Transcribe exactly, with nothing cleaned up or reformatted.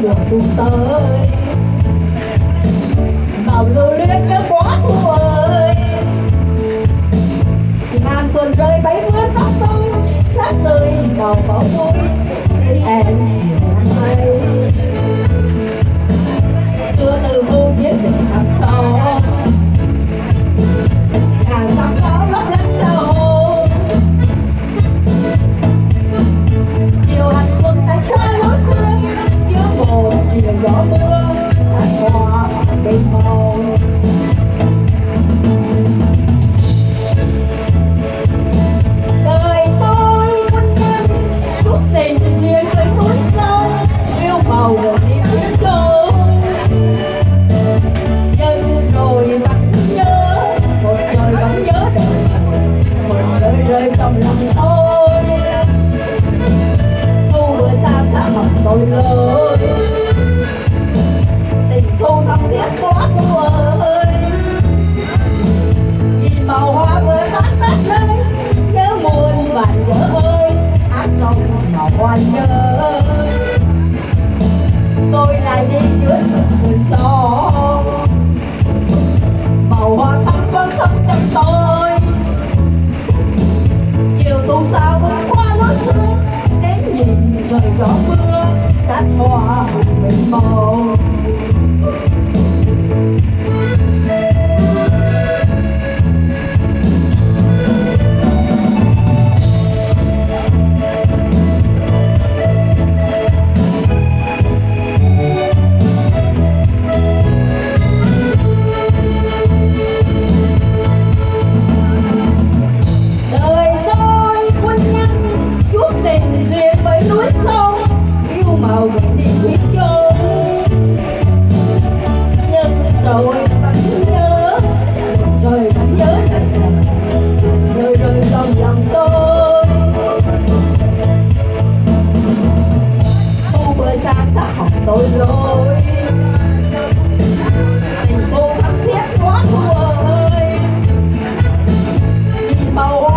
mùa thu tới. Vào lưu luyến nhớ quá thu ơi, ngàn tuần rơi bấy mưa tóc tôi sát rơi vào vào vui em mây. Xưa từ vô biết tình thằng sau ngàn sắc pháo lấp lánh sao chiều hành quân tay qua lối xưa giữa một chiều gió mưa thành hoa bên màu. Đời tôi quân nhân cuộc tình duyên với núi sông yêu màu của đi phía châu nhưng rồi vẫn nhớ một trời vẫn nhớ đời một đời rơi trong lòng tôi. Thu vừa xa xa mặt tôi lớn tình thu thắm thiết quá thu ơi, nhìn màu hoa vừa tắt tắt rơi nhớ muôn vạn nhớ ơi hát trong màu hoa nhớ. Tôi lại đi dưới sương gió màu hoa thắm vẫn sống trong tôi. Chiều thu sao vẫn qua lối xưa đến nhìn trời gió mưa sát hoa mình màu. Màu về đi thiết chốn nhưng rồi vẫn nhớ rồi vẫn nhớ rơi rơi trong lòng tôi. Thu vừa xa xa học tôi rồi tình cô thắm thiết quá thu ơi, nhìn màu hoa